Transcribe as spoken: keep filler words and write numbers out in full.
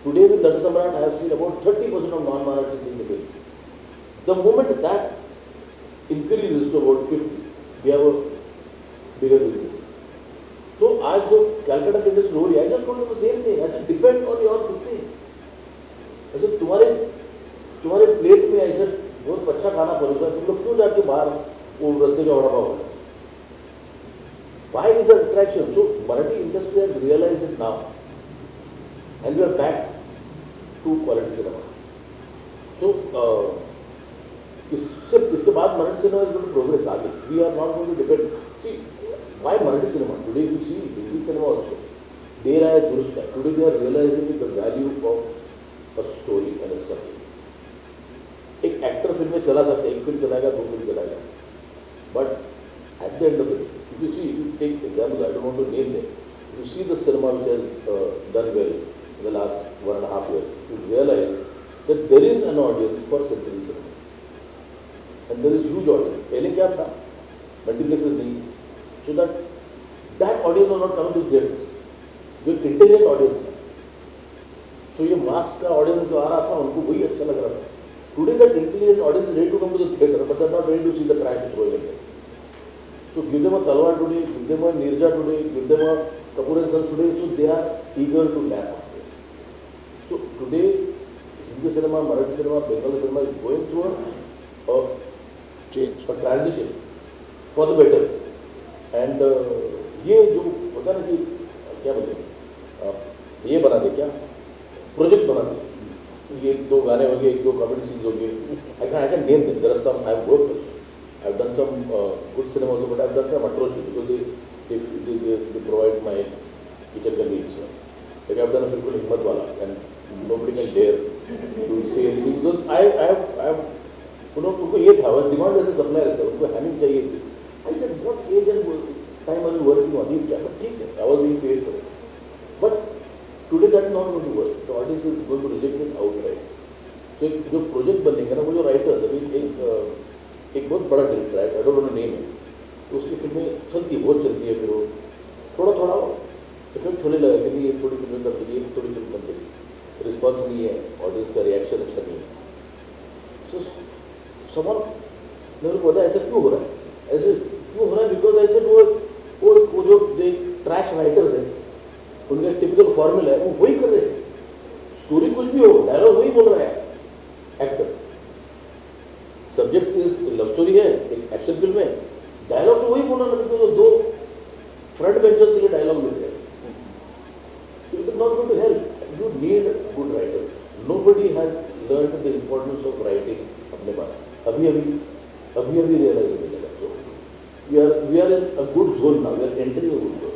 Today with Natasamrat, I have seen about thirty percent of non-Marathis in the film. The moment that increases to about fifty, we have a bigger business. So I go Calcutta did this story. I just told them the same thing. I said, depend on your cooking. I said, तुम्हारे तुम्हारे plate में ऐसे बहुत अच्छा खाना परोसा, तुम लोग क्यों जाके बाहर वो रस्ते का वड़ा पाव खाते? Why is an attraction? So Marathi industry has realized it now, and we are back to quality cinema. So uh, इससे इसके बाद Marathi cinema is going to progress आगे. We are not going to depend. See, why Marathi cinema? Today if you see Hindi cinema also, they are durust. Today they are realizing the value of a story and a subject. एक actor film में चला सकता है, एक film चलाएगा, दो film चलाएगा, but at the end of it, if you see, if you take examples, I don't want to name them, if you see the cinema which has uh, done well in the last one and a half years, you realize that there is an audience for sensory cinema, and there is huge audience. पहले क्या था? Multiplexes नहीं थी, so that that audience was not coming to theaters. जो intelligent audience है, so ये mass का audience जो आ रहा था, उनको वही अच्छा लग रहा था. Today that intelligent audience is ready to come to the theatre, but they are not ready to see the trash throwing at them. So give them a Talwar today, give them a Nirja today, give them a Kapoor and Sons today, so they are eager to lap on it. So today, Hindi cinema, Marathi cinema, Bengali cinema is going through a, a change, a transition for the better. And uh, ये जो होता है ना कि क्या बोलते ये बना दे क्या प्रोजेक्ट बना दे ये एक दो गाने हो गए एक दो कॉमेडी सीन्स हो गए I can I can name them. There are some I have worked with. I have done some uh, good cinema also, but I have done some atrocious because they they, they, they, they provide my kitchen convenience. Like I have done a film called Himmat Wala, and nobody can dare to say anything because I I have I have you know उनको ये था वो demand ऐसे सपना रहता है उनको Hamming चाहिए थी. I said what age and time are you working on? ये क्या but ठीक है I was being paid for it. But today that is not going to work. The audience is going to reject it outright. So जो project बनेगा ना वो जो writer अभी एक एक बहुत बड़ा डायरेक्टर है, आई डोंट नो नेम है, तो उसकी फिल्में चलती है बहुत चलती है, फिर वो थोड़ा थोड़ा इफेक्ट होने लगा कि ये थोड़ी फिल्में कर देगी थोड़ी फिल्म बन देगी, रिस्पॉन्स नहीं है, ऑडियंस का रिएक्शन अच्छा नहीं है. सो सवाल मेरे को पता है ऐसा क्यों हो रहा है, ऐसे क्यों हो रहा है बिकॉज ऐसे वो वो वो जो ट्रैश राइटर्स हैं उनका टिपिकल फॉर्मूला है वो वही कर रहे हैं. स्टोरी कुछ भी हो, डायलॉग वही बोल रहा है एक्टर. सब्जेक्ट लव स्टोरी है, एक एक्शन फिल्म है, डायलॉग तो वही बोलना लगता है. दो फ्रंट बेंचर्स के लिए डायलॉग मिल रहे हैं. It is not going to help. You need good writer. Nobody has learned the importance of writing अपने पास. अभी अभी अभी अभी रियलाइज होने लगा. So we are we are in a good zone now. We are entering a good zone.